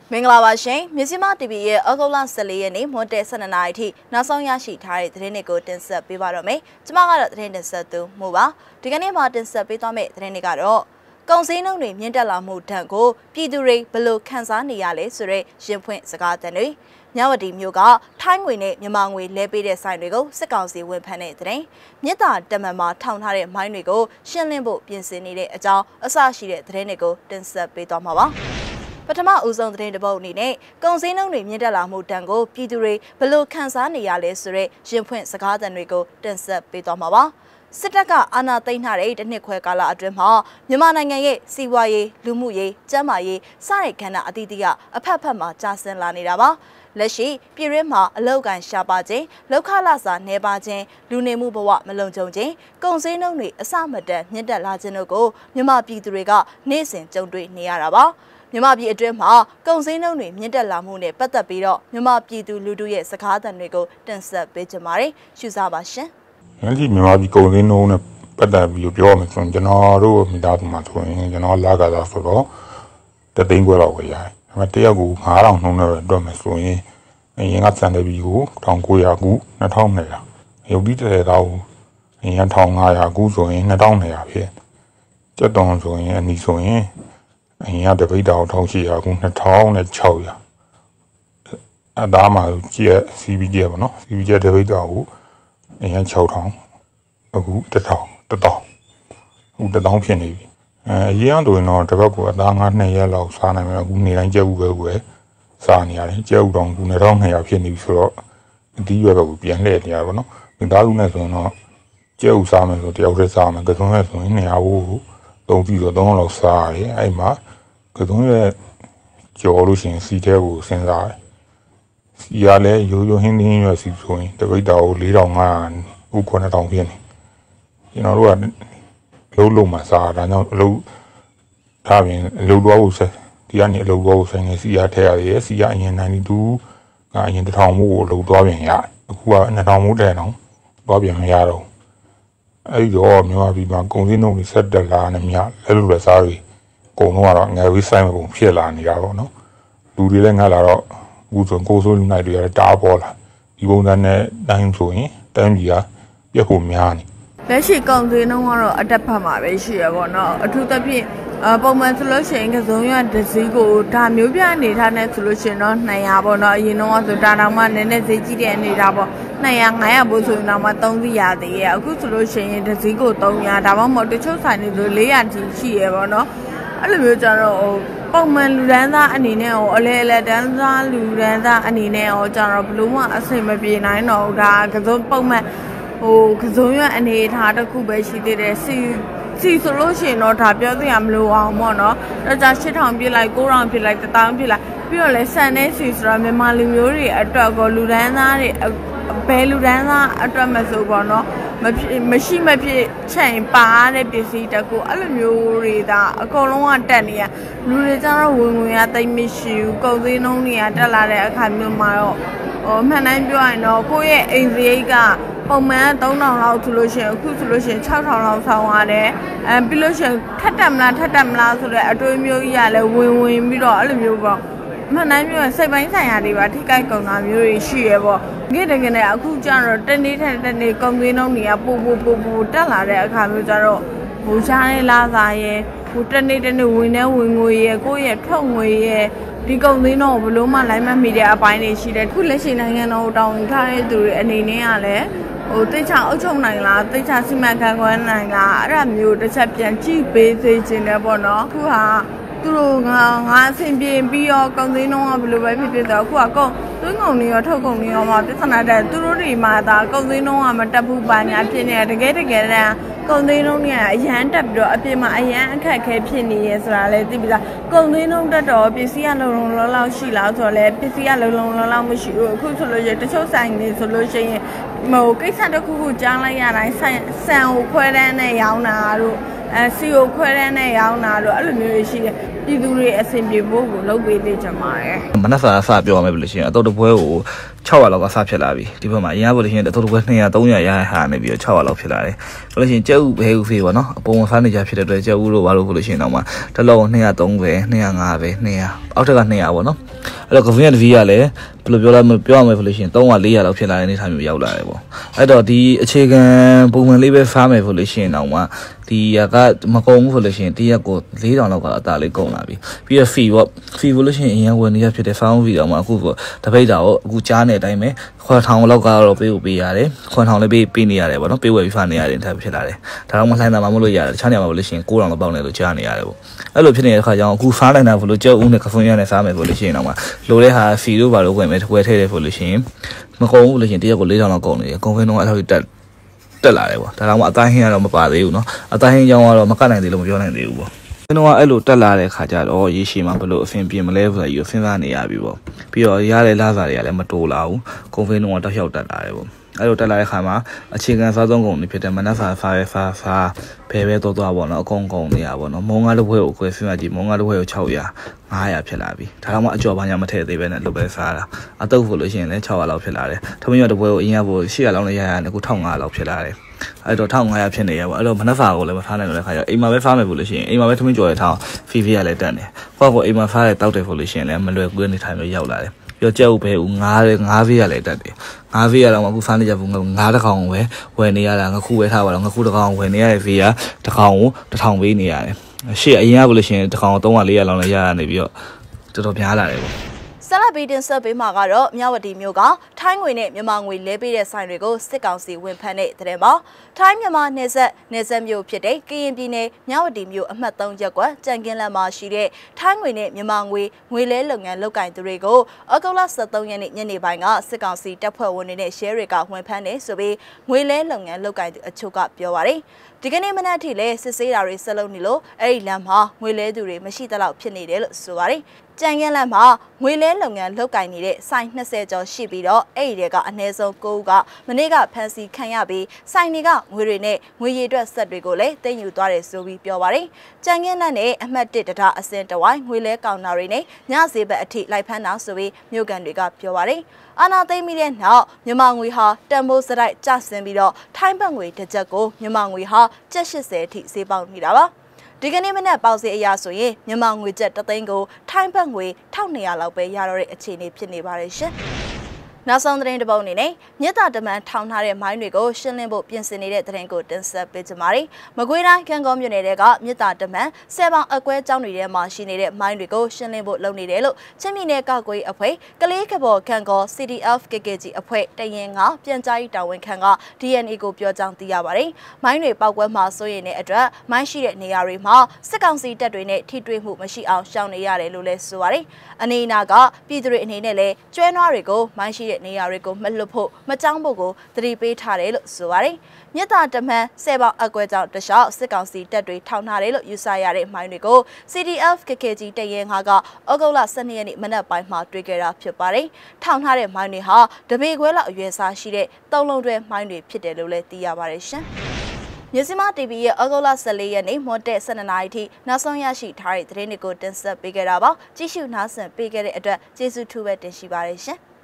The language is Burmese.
မင်္ဂလာပါရှင်မြစီမ TV ရဲ့ဩဂုတ်လ14ရက်နေ့မွန်းတဲ့12နာရီထိနောက်ဆုံးရရှိထားတဲ့သတင်းတွေကိုတင်ဆက်ပေးပါတော့မယ်။ကျွန်မကတော့သတင်းတင်ဆက်သူမို့ပါ။ဒီကနေ့မှာတင်ဆက်ပေးသွားမယ့်သတင်းတွေကတော့ကုန်စည်နှုန်းတွေမြင့်တက်လာမှုထံကိုပြည်သူတွေဘယ်လိုခံစားနေရလဲဆိုတဲ့ရင်ဖွင့်စကားသံတွေမြဝတီမြို့ကထိုင်းငွေနဲ့မြန်မာငွေလဲပေးတဲ့ဆိုင်တွေကိုစစ်ကောင်စီဝန်ဖမ်းတဲ့သတင်းမြစ်တာတမန်မှာထောင်ထားတဲ့မိုင်းတွေကိုရှင်းလင်းဖို့ပြင်ဆင်နေတဲ့အကြောင်းအစရှိတဲ့သတင်းတွေကိုတင်ဆက်ပေးသွားမှာပါပထမဦးဆုံးသတင်းတစ်ပုဒ်အနေနဲ့ကုန်စည်နှုန်းတွေမြင့်တက်လာမှုတန်ကိုပြည်သူတွေဘယ်လိုခံစားနေရလဲဆိုတဲ့ရင်ဖွင့်စကားသံတွေကိုတင်ဆက်ပေးသွားမှာပါစစ်တပ်ကအာဏာသိမ်းထားတဲ့တစ်နှစ်ခွဲကာလအတွင်းမှာမြန်မာနိုင်ငံရဲ့စီးပွားရေးလူမှုရေးကျန်းမာရေးစတဲ့ကဏ္ဍအသီးသီးကအဖက်ဖက်မှာကျဆင်းလာနေတာပါလက်ရှိပြည်တွင်းမှာအလောက်ကန်ရှားပါခြင်းလောက်ခလစာနေပါခြင်းလူနေမှုဘဝမလုံခြုံခြင်းကုန်စည်နှုန်းတွေအစမတန်မြင့်တက်လာခြင်းတို့ကိုမြန်မာပြည်သူတွေကနေ့စဉ်ကြုံတွေ့နေရတာပါမြန်မာပြည်အတွင်းမှာကုန်စည်နှုန်းတွေမြင့်တက်လာမှုနဲ့ပတ်သက်ပြီးတော့မြန်မာပြည်သူလူထုရဲ့စကားသံတွေကိုတင်ဆက်ပေးကြပါမယ်။ရှုစားပါရှင်။ဒီမြန်မာပြည်ကုန်စည်နှုန်းနဲ့ပတ်သက်ပြီးပြောမယ်ဆိုရင်ကျွန်တော်တို့မိသားစုမှာဆိုရင်ကျွန်တော်လာကစားဆိုတော့တသိန်းခွဲလောက်ဝယ်ရတယ်။ဒါပေမဲ့တယောက်ကို9000နှုန်းနဲ့တွက်မယ်ဆိုရင်အရင်ကစံတယ်ပြီးကို1900ခု2200ရုပ်ပြီးတဲ့တော့အရင်1500ခုဆိုရင်2200ဖြစ်။ကျက်တောင်ဆိုရင်အနီဆိုရင်အရင်ကတပိတ်တောင်1800ခု2600အသားမှာကြည့် CBJ ပေါ့နော် CBJ တပိတ်တောင်ကိုအရင်6000အခု1000အခု1000ဖြစ်နေပြီအရင်ကတော့တစ်ပတ်ကိုအသား9ရက်လောက်စားနိုင်မယ်အခုနေတိုင်းကြက်ဥပဲစားနေရတယ်ကြက်ဥတောင်ခု2200ဖြစ်နေပြီဆိုတော့အတီးရွယ်ကိုပြန်လှည့်နေရပါတော့မိသားစုနဲ့ဆိုရင်တော့ကြက်ဥစားမယ်ဆိုတယောက်တည်းစားမယ်ကစုံနဲ့ဆိုရင်200ကိုသုံးပြီးတော့3လောက်စားရတယ်အဲ့မှာကစုံရဲ့ကြော်လို့ရှိရင်စီထဲကိုစဉ်းစားတယ်စီရလဲရိုးရိုးဟင်းသင်းရွယ်စီဆိုရင်တပိတ်တောင်4500ခု9000ဖြစ်နေကျွန်တော်တို့ကလုံးမှာစားဒါကြောင့်အလုပ်ထားပြင်အလုပ်တော့ကိုဆက်ဒီကနေအလုပ်တော့ကိုဆိုင်နေစီရထည့်ရတယ်စီရအရင်92ကအရင်1000မို့ကိုအလုပ်သွားပြင်ရတယ်အခုက2000မို့တဲ့တော့သွားပြင်မရတော့အဲ့တော့မြန်မာပြည်မှာကုန်စည်နှုန်းတွေဆက်တက်လာနေမြလဲလို့လဲစားပြီးကုန်တော့ကတော့ငယ်ဝေးဆိုင်မကုန်ဖြစ်လာနေတာပေါ့နော်လူတွေလည်းငတ်လာတော့အခုဆိုကိုစိုးလူနိုင်တွေလည်းတားပေါ်လာဒီပုံစံနဲ့တိုင်းဆိုရင်တိုင်းပြည်ကပြက်ဖို့များနေလက်ရှိကုန်စည်နှုန်းကတော့အတက်ဖက်မှာပဲရှိရပေါ့နော်အထူးသဖြင့်ပုံမှန်ဆိုလို့ရှိရင်ကစုံရဒစီကိုဒါမျိုးပြအနေထားနဲ့ဆိုလို့ရှိရင်တော့200ပေါ့နော်အရင်တော့ဆိုဒါတောင်မှနည်းနည်းဈေးကြီးတဲ့အနေထားပေါ့200 500ပို့ဆိုရင်တော့မှ300ရသေးရဲ့အခုဆိုလို့ရှိရင်ဒစီကို300ဒါမှမဟုတ်တချို့ဆိုင်တွေဆို400ထိရှိရပေါ့နော်အဲ့လိုမျိုးကြတော့ပုံမှန်လူဒန်းသားအနေနဲ့အလဲတန်းသားလူဒန်းသားအနေနဲ့ကြတော့ဘလို့မှအစိမ့်မပြေနိုင်တော့ဒါကစုံပုံမှန်ကစုံရအနေထားတစ်ခုပဲရှိသေးတယ်စီဆိုလို့ရှိရင်တော့ဒါပြောသိရမလို့အောင်ပေါ့နော်ဒါကြ8000ပြည့်လိုက်9000ပြည့်လိုက်1000ပြည့်လိုက်ပြီးတော့လဲဆန်တဲ့စီဆိုတော့မြန်မာလူမျိုးတွေအတွက်ကိုလူဒန်းသားတွေဘယ်လူဒန်းသားအတွက်မဆိုပေါ့နော်မရှိမဖြစ်ချိန်ပါတဲ့ပစ္စည်းတကူအဲ့လိုမျိုးတွေဒါအကုန်လုံးကတက်နေရလူတွေကျတော့ဝင်ရသိမ့်မရှိဘူးကုန်စည်နှုန်းတွေကတက်လာတဲ့အခါမျိုးမှာတော့မှန်တိုင်းပြောရင်တော့ကိုယ့်ရဲ့အိမ်စရိတ်ကပုံမှန်3000လောက်ဆိုလို့ရှိရင်အခုဆိုလို့ရှိရင်6000လောက်ဆောင်ရတယ်ပြီးလို့ရှိရင်ထက်တက်မလားဆိုတဲ့အတွေးမျိုးကြီးကလည်းဝင်ပြီးတော့အဲ့လိုမျိုးပေါ့မှန်တိုင်းမျိုးစိတ်ပိုင်းဆိုင်ရာတွေပါထိကြိုက်ကုန်တာမျိုးတွေရှိရပေါ့တကယ်နဲ့အခုကျတော့တနေ့ထက်တနေ့ကုန်စည်နှုန်းတွေကပိုတက်လာတဲ့အခါမျိုးကျတော့ဟိုရှားနေလာစားရဲ့ဟိုတနေ့ဝင်ငွေရဲ့ကိုယ့်ရဲ့ထုတ်ငွေရဲ့ဒီကုန်စည်နှုန်းကိုဘလို့မှလိုက်မမိတဲ့အပိုင်းတွေရှိတယ်ခုလက်ရှိနိုင်ငံတော်တောင်းထားတဲ့သူတွေအနေနဲ့ကလည်းတိတ်ချအုပ်ချုပ်နိုင်လားတိတ်ချစီမံခန့်ခွဲနိုင်လားအဲ့ဒါမျိုးတစ်ချက်ပြန်ကြည့်ပေးစေချင်တယ်ပေါ့နော်အခုဟာသူတို့ငါအဆင်ပြေပြီးတော့ကုန်စည်နှုန်းကဘယ်လိုပဲဖြစ်တော့အခုကကုန်သွင်းကုန်တွေရောထုတ်ကုန်တွေရောမှာပြဿနာတက်သူတို့တွေမှာဒါကုန်စည်နှုန်းကမတက်ဘူးပါညာဖြစ်နေတယ်တကယ်တမ်းကုန်စည်နှုန်းတွေကအရန်တက်ပြီးတော့အပြင်မှာအရန်အခက်ခဲဖြစ်နေရဲဆိုတာလည်းသိပြီးသားကုန်စည်နှုန်းတက်တော့ပစ္စည်းကလုံလောက်ရှိလားဆိုတော့လည်းပစ္စည်းကလုံလောက်မရှိဘူးအခုဆိုလို့ရတချို့ဆိုင်တွေဆိုလို့ရှိရင်ကိစ္စတစ်ခုခုကြားလိုက်ရတိုင်းဆန်ကိုခွဲတန်းနဲ့ရောင်းတာတို့စီကိုခွဲတန်းနဲ့ရောင်းတာတို့အဲ့လိုမျိုးရှိတယ်ပြည်သူတွေအဆင်ပြေဖို့ကိုလုပ်ပေးသေးကြမှာရယ်မနက်စာစပြောရမယ်ဘယ်လိုရှိရင်အတော့တပွဲကို600လောက်ကစဖြစ်လာပြီဒီဘက်မှာအရင်ကဘယ်လိုရှိရင်အတော့တပွဲ200 300ရရဟာနေပြီးတော့600လောက်ဖြစ်လာတယ်ဘယ်လိုရှိရင်ကျက်ဥဘဲဥဖေးပေါ့နော်အပုံစားနေကြဖြစ်တဲ့အတွက်ကျက်ဥတို့ဘာလို့ဘယ်လိုရှိရင်တော့မှတစ်လုံး230 205ပဲ200အောက်ထက်က200ပေါ့နော်အဲ့တော့ကဖင်ရတဗီကလည်းဘယ်လိုပြောရမလဲဆိုလို့ရှိရင်300 400လောက်ဖြစ်လာတဲ့အနေထားမျိုးရောက်လာတယ်ပေါ့အဲ့တော့ဒီအခြေခံပုံမှန်လေးပဲဖားမယ်ဆိုလို့ရှိရင်တော့ဒီကမကုန်ဘူးဆိုလို့ရှိရင်တရက်ကို4000လောက်ကအသားလေးကုန်လာပြီပြီးတော့ fee ပေါ့ fee လို့ရှိရင်အရင်ဝင်နေရဖြစ်တဲ့ found fee တော့မှအခုတပိတ်တာကိုအခုကြားနေတဲ့အတိုင်းပဲ1000လောက်ကတော့ပေးရတယ်1000လည်းပေးနေရတယ်ပေါ့နော်ပေးဝယ်ပြီးဖားနေရတယ်ထပ်ဖြစ်လာတယ်ဒါတော့မလှိုင်းတာမှမလို့ရတယ်တခြားနေရာမှာလို့ရှိရင်9000လောက်ပေါက်နေလို့ကြားနေရတယ်ပေါ့အဲ့လိုဖြစ်နေတဲ့အခါကျတော့အခုဖားနိုင်တာဆိုလို့ကြောက်ဦးနဲ့ကဖုန်းရနဲ့စားမယ်ဆိုလို့ရှိရင်တော့လိုတဲ့ဟာ fee တို့ဘာလို့ဝင်မယ်ဝယ်ထည့်တယ်ဆိုလို့ရှိရင်မကုန်ဘူးလို့ရှိရင်တရက်ကို4000လောက်ကုန်နေတယ်ကုန်ဖင်းတော့အဲ့လိုတက်လာတယ်ပေါ့ဒါတော့မှအတိုင်းဟင်းကတော့မပါသေးဘူးเนาะအတိုင်းဟင်းကြောင်းကတော့မကတ်နိုင်သေးလို့မပြောနိုင်သေးဘူးပေါ့ကျွန်တော်ကအဲ့လိုတက်လာတဲ့ခါကျတော့ရေရှည်မှာဘလို့အဖင်ပြင်မလဲဆိုတာယူစဉ်းစားနေရပြီပေါ့ပြီးတော့ရတဲ့လစာတွေကလည်းမတိုးလာဘူးကုန်ဖင်းတော့တောက်လျှောက်တက်လာတယ်ပေါ့အဲ့လိုတက်လာတဲ့ခါမှာအခြေခံစားသုံးကုန်တွေဖြစ်တဲ့မနက်ဖာဖာပဲဘဲတော့ပေါ့နော်အကုန်နေရပေါ့နော်မုံကားတစ်ပွဲကိုခွဲစဉ်းစားကြည့်မုံကားတစ်ပွဲကို600 500ဖြစ်လာပြီဒါတော့မှအကျော်ဘာညာမထည့်သေးပဲနဲ့လုပ်ပဲစားတာအတုပ်ဖို့လို့ရှိရင်လည်း600လောက်ဖြစ်လာတယ်ထမင်းရတစ်ပွဲကိုအရင်ကပို့800လောက်နဲ့ရရတယ်အခု1500လောက်ဖြစ်လာတယ်အဲ့တော့1500ဖြစ်နေရပေါ့အဲ့တော့မနက်ဖာကိုလည်းမဖားနိုင်တော့တဲ့ခါကျအိမ်မှာပဲဖားမယ်ဖို့လို့ရှိရင်အိမ်မှာပဲထမင်းကြော်ရထားဖီကလည်းတက်နေကိုအိမ်မှာဖားတဲ့တောက်တယ်ဖို့လို့ရှိရင်လည်းမလွယ်ကူနေထိုင်လို့ရောက်လာတယ်ပြီးတော့ကြက်ဥပဲဦးငါးဖေးရလည်းတက်တယ်ငါးဖေးရတော့မှအခုဖားနေကြဘူးငါးတစ်ကောင်ပဲဝယ်နေရတာငါခုဝယ်ထားပါတော့ငါခုတစ်ကောင်ဝယ်နေရတဲ့ဖေးကတစ်ကောင်ကို1000ပေးနေရတယ်ရှေ့အရင်ကလို့ရှိရင်တစ်ကောင်300 400လောက်လည်းရနေပြီးတော့တော်များလာတယ်ပေါ့ဆက်လက်ပြီးတင်ဆက်ပေးမှာကတော့မြဝတီမြို့ကထိုင်းငွေနဲ့မြန်မာငွေလဲပေးတဲ့ဆိုင်တွေကိုစစ်ကောင်စီဝင်ဖမ်းတဲ့တဲ့မှာထိုင်းမြန်မာနယ်စပ်မြို့ဖြစ်တဲ့ကရင်ပြည်နယ်မြဝတီမြို့အမှတ်3ရပ်ကွက်ကြံကင်းလမ်းမှာရှိတဲ့ထိုင်းငွေနဲ့မြန်မာငွေလဲလုပ်ငန်းလုပ်ကိုင်သူတွေကိုဩဂုတ်လ23ရက်နေ့ညနေပိုင်းကစစ်ကောင်စီတပ်ဖွဲ့ဝင်တွေနဲ့ share တွေကဝင်ဖမ်းတယ်ဆိုပြီးငွေလဲလုပ်ငန်းလုပ်ကိုင်သူအချို့ကပြောပါတယ်ဒီကနေ့မနက်ထိလဲစစ်ဆေးတာတွေဆက်လုပ်နေလို့အဲ့ဒီလမ်းမှာငွေလဲသူတွေမရှိသလောက်ဖြစ်နေတယ်လို့ဆိုပါတယ်ကြံကင်းလမ်းမှာငွေလဲလုပ်ငန်းလုပ်ကိုင်နေတဲ့ဆိုင်20ကျော်ရှိပြီးတော့အဲ့ဒီကအနည်းဆုံး9ဦးကမနေ့ကဖမ်းဆီးခံရပြီးဆိုင်တွေကငွေတွေနဲ့ငွေရည်အတွက်ဆက်တွေကိုလည်းသိမ်းယူသွားတယ်ဆိုပြီးပြောပါတယ်။ကြံကင်းလမ်းနဲ့အမှတ်1တံတားအစင်တဝိုင်းငွေလဲကောင်တာတွေနဲ့ညဈေးဘက်အထိလိုက်ဖမ်းတာဆိုပြီးမြို့ကန်တွေကပြောပါတယ်။အာနာသိမ်းပြီးတဲ့နောက်မြန်မာငွေဟာတန်ဖိုးစရိုက်ကျဆင်းပြီးတော့ထိုင်းဘတ်ငွေတစ်ကျပ်ကိုမြန်မာငွေဟာကျပ်80အထိဈေးပေါက်နေတာပါ။ဒီကနေ့မနက်ပေါက်စီအရာဆိုရင်မြန်မာငွေကျပ်3သိန်းကိုထိုင်းဘတ်ငွေ1200လောက်ပဲရတော့တဲ့အခြေအနေဖြစ်နေပါတယ်ရှင်။နောက်ဆုံးသတင်းတစ်ပုဒ်အနေနဲ့မြစ်တာတမန်ထောင်ထားတဲ့မိုင်းတွေကိုရှင်းလင်းဖို့ပြင်ဆင်နေတဲ့သတင်းကိုတင်ဆက်ပေးကြပါမယ်။မကွေးတိုင်းကံကောမြို့နယ်ကမြစ်တာတမန်10ပေါင်အကွဲကျောင်းတွေထဲမှာရှိနေတဲ့မိုင်းတွေကိုရှင်းလင်းဖို့လုပ်နေတယ်လို့ချင်းပြည်နယ်ကောက်ကွေးအဖွဲ့ကလေးကဘော်ကံကော CDF KKG အဖွဲ့တရင်ကပြန်ကြားရေးတာဝန်ခံက DNA ကိုပြောကြောင်းသိရပါတယ်။မိုင်းတွေပောက်ကွဲမှာစိုးရိမ်တဲ့အတွက်မိုင်းရှိတဲ့နေရာတွေမှာစစ်ကောင်စီတပ်တွေနဲ့ထိတွေ့မှုမရှိအောင်ရှောင်နေရတယ်လို့လည်းဆိုပါတယ်။အနေအနာကပြည်သူတွေအနေနဲ့လည်းကျွဲနွားတွေကိုမိုင်းရှိတဲ့နေရာတွေကိုမလွတ်ဖို့မကြောက်ဖို့ကိုသတိပေးထားတယ်လို့ဆိုပါတယ်။မြစ်တာတမန်10ပေါင်အကွဲကြောင့်တခြားစစ်ကောင်စီတပ်တွေထောင်ထားတယ်လို့ယူဆရတဲ့မိုင်းတွေကို CDF KKG တရင်ကဩဂုတ်လ12ရက်နေ့မနက်ပိုင်းမှာတွေ့ခဲ့တာဖြစ်ပါတယ်။ထောင်ထားတဲ့မိုင်းတွေဟာတပေခွဲလောက်အရွယ်စားရှိတဲ့3လုံးတွဲမိုင်းတွေဖြစ်တယ်လို့လည်းသိရပါတယ်ရှင်။မြစီမ TV ရဲ့ဩဂုတ်လ14ရက်နေ့မွန်တက်12နာရီထိနောက်ဆုံးရရှိထားတဲ့သတင်းတွေကိုတင်ဆက်ပေးခဲ့တာပါ။ကြည့်ရှုနားဆင်ပေးခဲ့တဲ့အတွက်ကျေးဇူးထူးပဲတင်ရှိပါတယ်ရှင်။